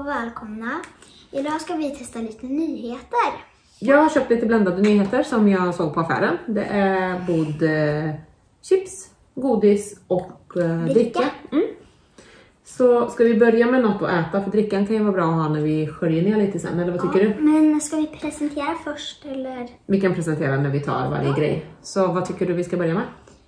välkomna. Idag ska vi testa lite nyheter. Jag har köpt lite blandade nyheter som jag såg på affären. Det är både chips, godis och dricka. Så ska vi börja med något att äta, för drickan kan ju vara bra att ha när vi sköljer ner lite sen, eller vad tycker du? Men ska vi presentera först eller? Vi kan presentera när vi tar varje grej. Så vad tycker du vi ska börja med?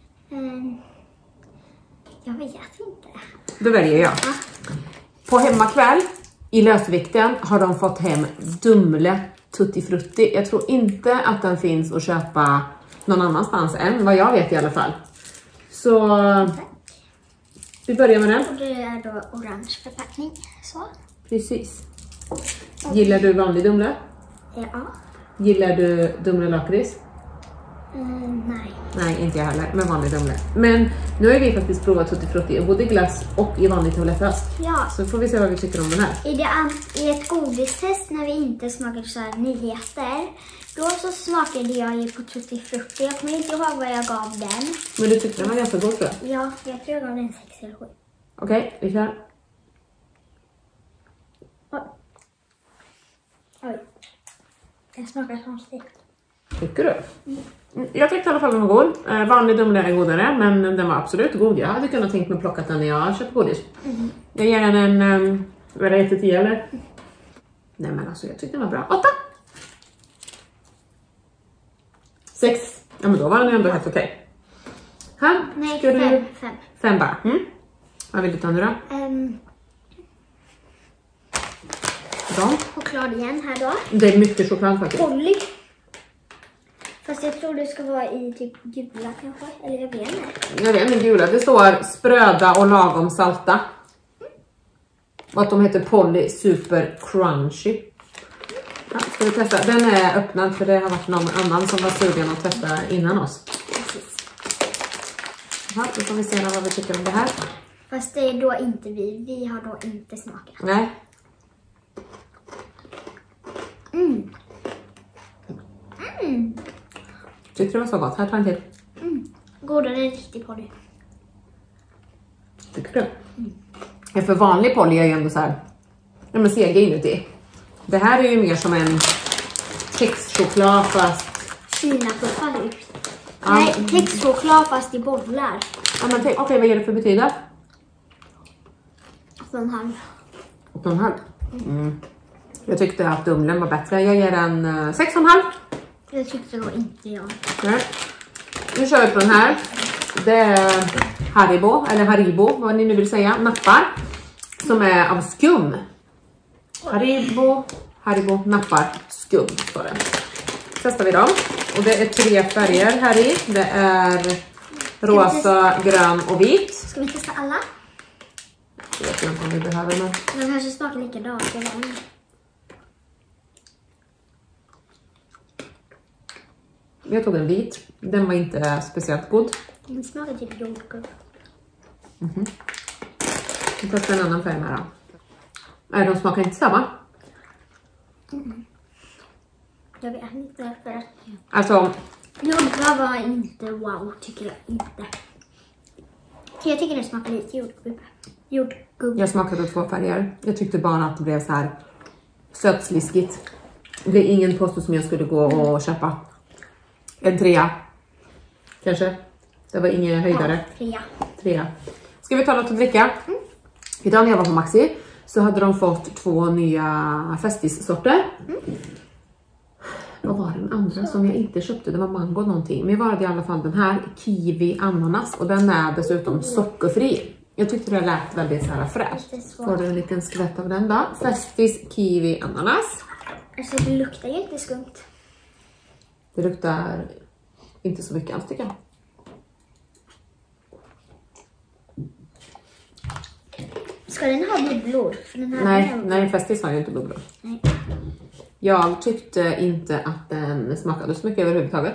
Jag vet inte. Då väljer jag. På hemmakväll i lösvikten har de fått hem Dumle Tutti Frutti. Jag tror inte att den finns att köpa någon annanstans än, vad jag vet i alla fall. Så vi börjar med den. Och det är då orange förpackning. Så. Precis. Gillar du vanlig Dumle? Ja. Gillar du Dumle lakrits? Nej. Nej, inte jag heller, men vanlig Dumle. Men nu har vi faktiskt provat Tutti Frutti och både glass och i vanlig toalettask. Ja. Så får vi se vad vi tycker om den här. I ett godistest när vi inte smakade så här nyheter, då så smakade jag ju på Tutti Frutti. Jag kommer inte ihåg vad jag gav den. Men du tyckte den var ganska god, tror jag. Ja, jag tror jag gav den 6 eller 7. Okej, vi kör. Oj. Den smakar konstigt. Tycker du? Jag tyckte i alla fall den var god. Vanlig Dumle är godare, men den var absolut god. Jag hade kunnat tänka mig plocka den när jag köpte godis. Jag ger den en, vad är det, 1-10 eller? Nej men alltså jag tyckte den var bra. 8! 6. Ja men då var den ändå helt okej. Här, Nej, ska 5. 5 bara. Vad vill du ta nu då? Choklad igen här då. Det är mycket choklad faktiskt. Polly. Fast jag tror det ska vara i typ gula kanske. Eller jag vet inte. Jag vet inte, gula. Det står spröda och lagom salta. Och att de heter Polly Super Crunchy. Ja, ska vi testa? Den är öppnad för det har varit någon annan som var sugen att testa innan oss. Precis. Ja, då får vi se vad vi tycker om det här. Fast det är då inte vi. Vi har då inte smakat. Nej. Tyckte det var så gott? Här tar en till. Godare än riktig Polly. Tycker du? Ja, för vanlig Polly är ju ändå så här. Ja, men sega inuti. Det här är ju mer som en kexchoklad fast... Kinapuffar ut. Ja. Nej, kexchoklad fast i bollar. Ja, men okej, vad ger det för betyda? 8,5. 8,5. Jag tyckte att Dumlen var bättre. Jag ger den 6,5. Det tyckte då inte jag. Nej. Nu kör vi på den här. Det är Haribo, vad ni nu vill säga, nappar. Som är av skum. Haribo nappar skum står det. Testar vi dem. Och det är 3 färger här i. Det är rosa, grön och vit. Ska vi testa alla? Jag vet inte om vi behöver, men... De kanske smakar likadant. Jag tog en vit. Den var inte speciellt god. Den smakar typ jordgubb. Vi testar en annan färg här då. Nej, de smakar inte samma. Jag vet inte för att... Alltså... Jordgubb var inte wow, tycker jag inte. Jag tycker det smakar lite jordgubb. Jag smakade 2 färger. Jag tyckte bara att det blev så här sötsliskigt. Det är ingen posto som jag skulle gå och köpa. En 3. Kanske. Det var ingen höjdare. Ja, 3. Ska vi ta något att dricka? Idag när jag var på Maxi så hade de fått 2 nya festissorter. Vad var den andra som jag inte köpte? Det var mango någonting. Men jag var i alla fall den här. Kiwi ananas. Och den är dessutom sockerfri. Jag tyckte det lät väldigt så här fräscht. Får du en liten skvätt av den då? Festis, kiwi, ananas. Alltså det luktar ju inte skumt. Det luktar inte så mycket alls tycker jag. Ska den ha bubblor? För den här Nej, Festis har ju inte bubblor. Nej. Jag tyckte inte att den smakade så mycket överhuvudtaget.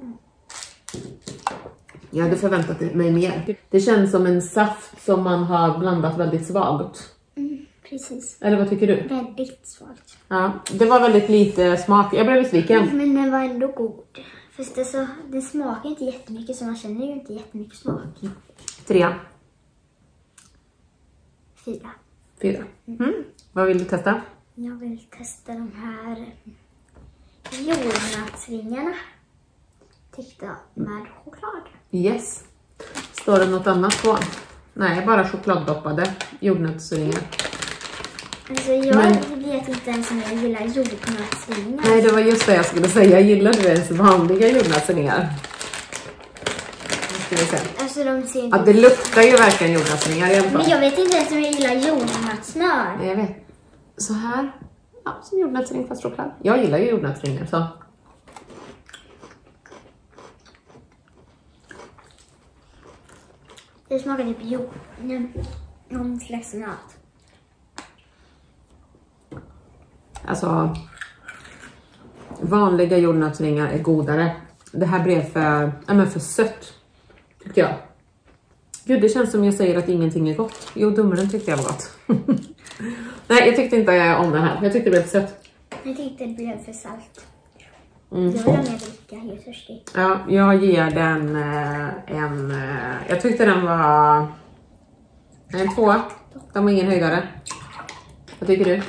Jag hade förväntat mig mer. Det känns som en saft som man har blandat väldigt svagt. Precis. Eller vad tycker du? Väldigt svagt. Ja, det var väldigt lite smak. Jag blev besviken. Men den var ändå god. Fast det smakar inte jättemycket, så man känner ju inte jättemycket smak. 3. 4. 4. Vad vill du testa? Jag vill testa de här jordnötsringarna. Tyckte med choklad. Yes. Står det något annat på? Nej, bara chokladdoppade jordnötsringar. Alltså jag vet inte ens om jag gillar jordnötsringar. Nej, det var just det jag skulle säga. Gillar du ens vanliga jordnötsringar? Ska vi se. Alltså de ser inte... Ja, det luktar ju verkligen jordnötsringar i alla fall. Men jag vet inte ens om jag gillar jordnötssmör. Nej, jag vet. Så här. Ja, som jordnötsring fast choklad. Jag gillar ju jordnötsringar så. Det smakar typ någon slags nöt. Alltså, vanliga jordnötsringar är godare. Det här blev för sött, tycker jag. Gud, det känns som jag säger att ingenting är gott. Jo, dummaren tyckte jag var gott. Nej, jag tyckte inte om den här. Jag tyckte det blev för sött. Jag tyckte det blev för salt. Jag vill ha mer dricka, jag är törstig. Ja, jag ger den jag tyckte den var en 2. Den var ingen höjdare. Vad tycker du?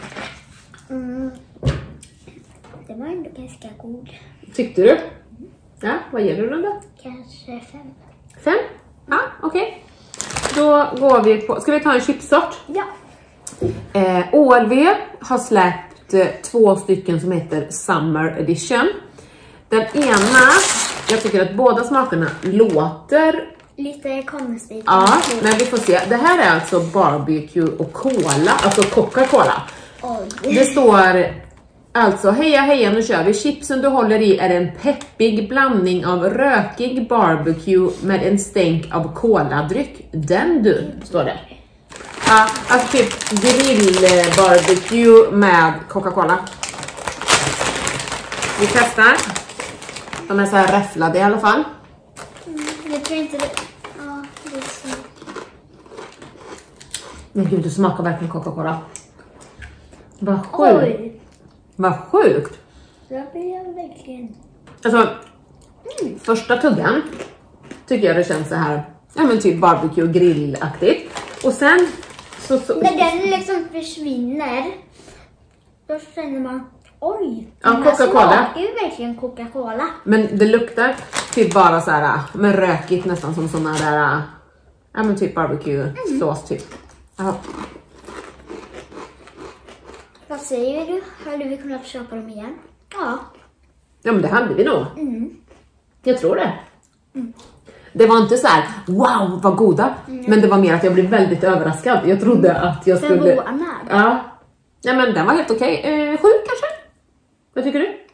Det var ändå ganska god. Tyckte du? Ja, vad ger du den då? Kanske 5. 5? Ja, okej. Då går vi på, ska vi ta en chipsort? Ja. OLW har släppt 2 stycken som heter Summer Edition. Den ena, jag tycker att båda smakerna låter lite konstigt. Ja, men vi får se. Det här är alltså barbecue och cola, alltså Coca-Cola. Det står alltså, heja nu kör vi. Chipsen du håller i är en peppig blandning av rökig barbecue med en stänk av coladryck. Den du, står det. Ja, alltså typ grillbarbecue med Coca-Cola. Vi testar. De är så här räfflade i alla fall. Jag tror inte det. Ja, det är så. Men gud, det smakar verkligen Coca-Cola. Vad sjukt. Oj. Vad sjukt. Jag blir verkligen. Alltså, första tuggan tycker jag det känns så här, ja men typ barbecue grillaktigt. Och sen så när den liksom försvinner, då känner man, oj, ja, den här Coca-Cola. smakar ju verkligen Coca-Cola. Men det luktar typ bara så här, men rökigt nästan som såna där, ja men typ barbecue sås typ. Ja. Vad säger du? Hade vi kunnat köpa dem igen? Ja. Ja men det hade vi nog. Jag tror det. Det var inte så här, wow vad goda. Men det var mer att jag blev väldigt överraskad. Jag trodde att jag skulle... Förvånad. Ja. Nej men den var helt okej. 7 kanske? Vad tycker du?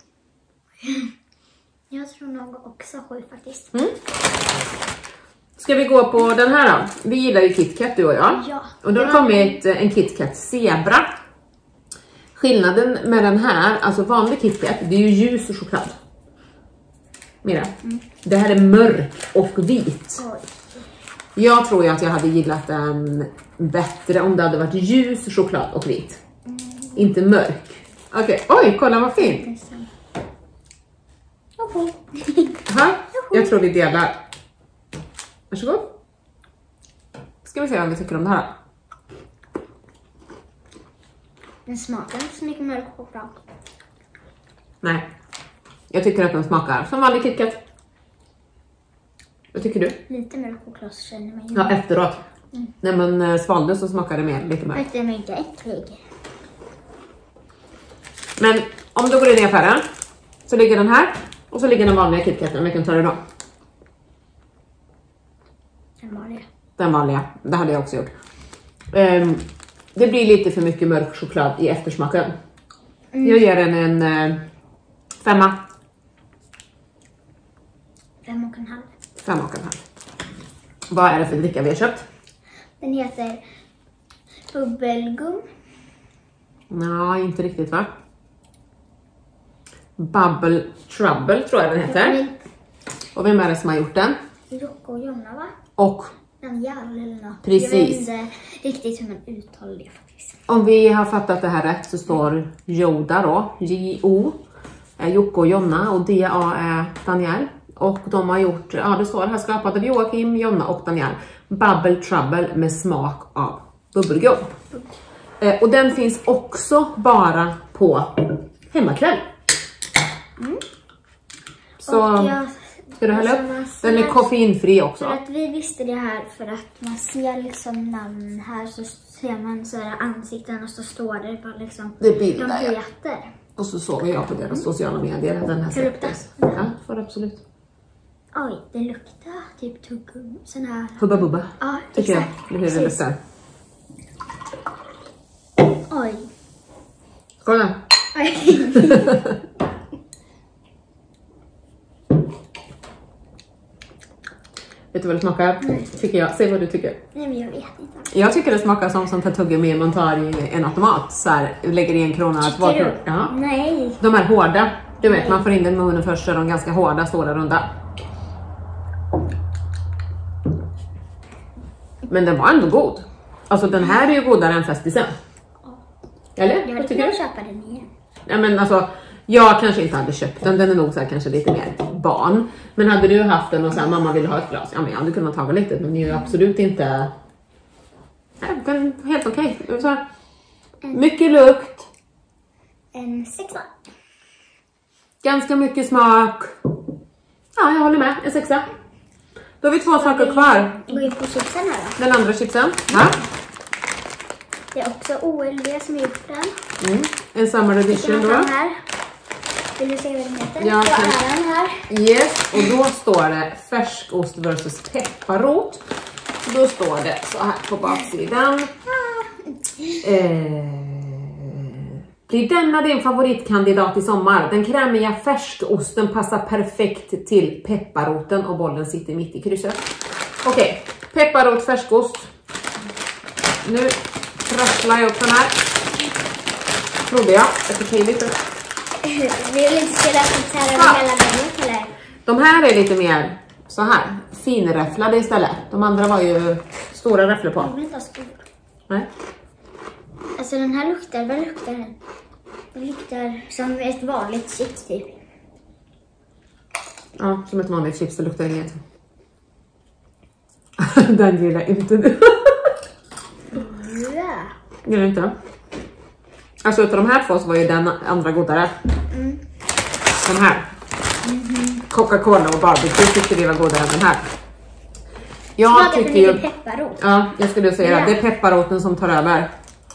Jag tror nog också 7 faktiskt. Ska vi gå på den här då? Vi gillar ju KitKat du och jag. Ja. Och då har det kommit en KitKat Zebra. Skillnaden med den här, alltså vanlig KitKat, det är ju ljus och choklad. Mira, det här är mörk och vit. Oj. Jag tror ju att jag hade gillat den bättre om det hade varit ljus, choklad och vit. Inte mörk. Okej, oj, kolla vad fint. Aha, jag tror vi delar. Varsågod. Ska vi se vad vi tycker om det här. Den smakar inte så mycket mörk choklad. Nej, jag tycker att den smakar som vanlig KitKat. Vad tycker du? Lite mörk choklad så känner man ju. Ja, efteråt. När man svalde så smakar det mer, lite mer. Fast den är inte äcklig. Men om du går in i affären så ligger den här och så ligger den vanliga KitKaten. Vilken tar du då? Den vanliga. Den vanliga, det hade jag också gjort. Det blir lite för mycket mörk choklad i eftersmaken. Jag ger den en 5. 5,5. 5,5. Vad är det för dricka vi har köpt? Den heter Bubbelgum. Nej, inte riktigt va? Bubble Trouble tror jag den heter. Och vem är det som har gjort den? Jocke och Jonna va? Och Namjal eller något. Precis. Jag vet inte riktigt hur man uttalar det faktiskt. om vi har fattat det här rätt så står Yoda då, J-O, är Jocke och Jonna och D-A är Daniel. Och de har gjort, ja det står här, skapade Joakim, Jonna och Daniel. Bubble Trouble med smak av bubbelgum. Och den finns också bara på hemmakväll. Så ska du hälla upp? Den är koffeinfri också. För att vi visste det här för att man ser liksom namn här, så ser man så här ansikten och så står det bara liksom det bilder, de heter. Och så såg jag på deras sociala medier den här släpptes. Ja, får absolut. Oj, det luktar typ tuggummi. Sån här. Hubba bubba. Ja, tycker exakt. jag. Det är hur det luktar. Oj. Kolla. Vet du vad det smakar? Tycker jag. Säg vad du tycker. Nej, men jag vet inte. Jag tycker det smakar som sånt här tuggummi man tar i en automat. Så här, lägger i 1 krona. 2 kronor. Ja. Nej. De är hårda. Du vet, man får in den i munnen först, så är de ganska hårda, stora, runda. Men den var ändå god. Alltså den här är ju godare än Festisen. Eller? Jag tycker kan du? köpa den igen. Ja, men alltså, jag kanske inte hade köpt den. Den är nog så här, kanske lite mer barn. Men hade du haft den och så här, mamma vill ha ett glas. Ja, men jag hade kunnat ta lite. Men det är ju absolut inte... Nej, den är helt okej. Mycket lukt. En 6. Ganska mycket smak. Ja, jag håller med. En 6. Då har vi 2 saker kvar. Gå in på chipsen här då. Den andra chipsen. Ja. Det är också OLD som har gjort den. En summer edition då. Här. Vill du se vad den heter? Ja, så är den här. Yes, och då står det färskost versus pepparrot. Då står det så här på baksidan. Blir denna din favoritkandidat i sommar? Den krämiga färskosten passar perfekt till pepparroten och bollen sitter mitt i krysset. Okej, pepparrot, färskost. Nu trasslar jag upp den här. Trodde jag. Okej, lite. Vill inte se det här hela vägen eller? De här är lite mer så här finräfflade istället. De andra var ju stora räfflor på. Jag vill inte ha skor. Nej. Alltså den här luktar, vad luktar den? Den luktar som ett vanligt chips typ. Ja, som ett vanligt chips, det luktar inget. Den gillar inte du. Ja. Gillar inte? Alltså utav de här 2 så var ju den andra godare. Den här. Coca-Cola och barbecue tyckte vi var godare än den här. Jag tycker ju... pepparrot. Ja, jag skulle säga det. Det är pepparroten som tar över.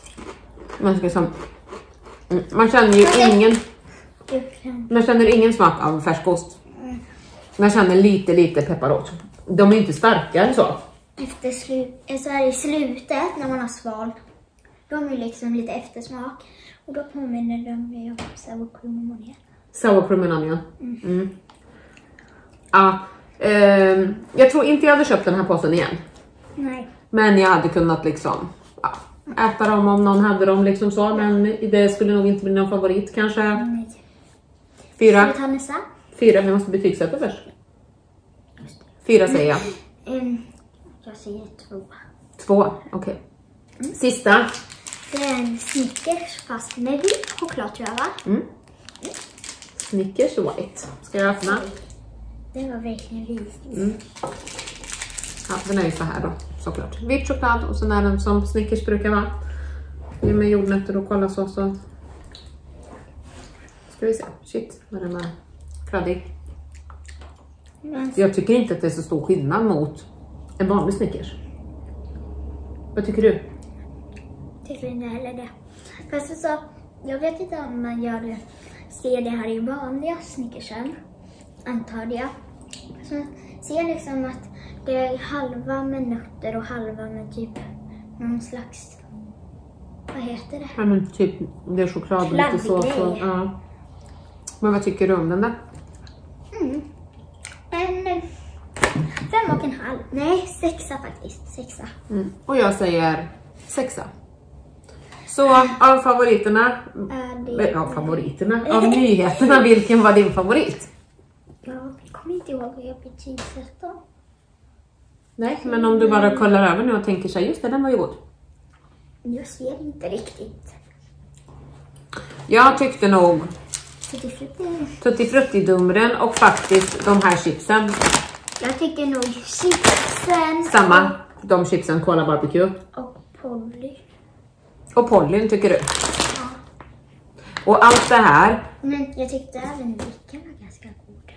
Man känner ju ingen... Man känner ingen smak av färskost. Man känner lite pepparrot. De är inte starka eller så. Efter så här i slutet när man har sval. De är liksom lite eftersmak. Och då påminner de mig om sour cream and onion. Sour cream and onion. Ja, jag tror inte jag hade köpt den här påsen igen. Nej. Men jag hade kunnat liksom äta dem om någon hade dem liksom så. Men det skulle nog inte bli någon favorit kanske. Nej. 4. Ska vi ta nästa? 4, vi måste betygsätta först. 4 säger jag. Jag säger 2. 2, okej. Sista. Det är en Snickers fast med vit choklad tror jag va? Snickers White. Ska jag öppna? Det var verkligen vit. Ja, den är ju så här då, såklart. Vit choklad och sen är den som Snickers brukar vara. Det är med jordnötter och kolasås så. Ska vi se. Shit, vad den är kladdig. Jag tycker inte att det är så stor skillnad mot en vanlig Snickers. Vad tycker du? Tycker inte heller det. Fast så, jag vet inte om man gör det. Ser det här i vanliga Snickersen. Antar jag. Så ser liksom att det är halva med nötter och halva med typ någon slags... Vad heter det? Ja, men typ det är choklad och lite sås. Ja. Men vad tycker du om den där? En 5,5. Nej, 6 faktiskt. 6. Och jag säger 6. Så av favoriterna, av nyheterna, vilken var din favorit? Jag kommer inte ihåg vad jag betygsätter. Nej, men om du bara kollar över nu och tänker så här, just det, den var ju god. Jag ser inte riktigt. Jag tyckte nog Tutti Frutti-dumren och faktiskt de här chipsen. Jag tycker nog chipsen. Samma, de chipsen, Cola Barbecue. Och Polly. Och Pollyn tycker du? Ja. Och allt det här. Men jag tyckte även drickan var ganska god.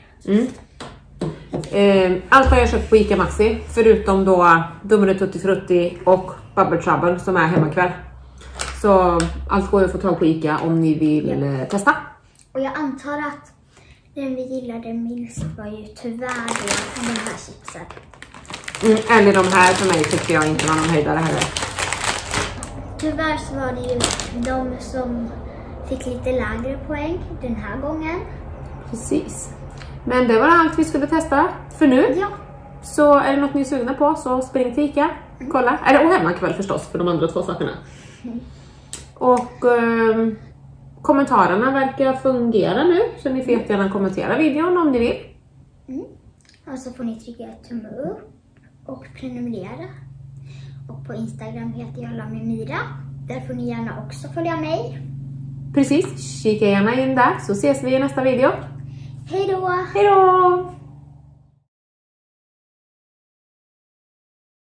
Allt har jag köpt på Ica Maxi. Förutom då Dumle Tutti Frutti och Bubble Trouble som är hemmakväll. Så allt går att få tag på Ica om ni vill testa. Och jag antar att den vi gillade minst var ju tyvärr då den här chipsen. Eller de här för mig tycker jag inte var någon höjdare heller. Tyvärr så var det ju de som fick lite lägre poäng den här gången. Precis. Men det var allt vi skulle testa för nu. Ja. Så är det något ni är sugna på så spring till Ica. Kolla. Eller och hemmakväll förstås för de andra 2 sakerna. Och kommentarerna verkar fungera nu. Så ni får jättegärna kommentera videon om ni vill. Och så får ni trycka tumme upp och prenumerera. Och på Instagram heter jag Lami Mira. Där får ni gärna också följa mig. Precis, kika gärna in där så ses vi i nästa video. Hej då! Hej då!